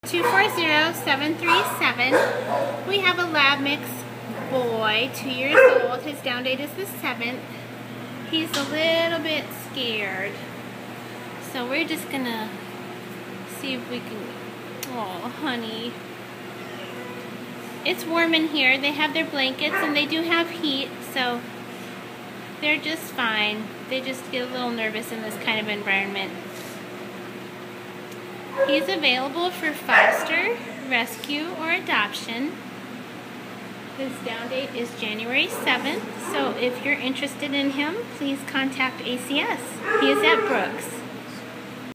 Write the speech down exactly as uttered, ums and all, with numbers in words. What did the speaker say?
two four zero, seven three seven. We have a lab mix boy, two years old. His down date is the seventh. He's a little bit scared. So we're just gonna see if we can, oh honey. It's warm in here. They have their blankets and they do have heat, so they're just fine. They just get a little nervous in this kind of environment. He's available for foster, rescue, or adoption. His down date is January seventh, so if you're interested in him, please contact A C S. He is at Brooks.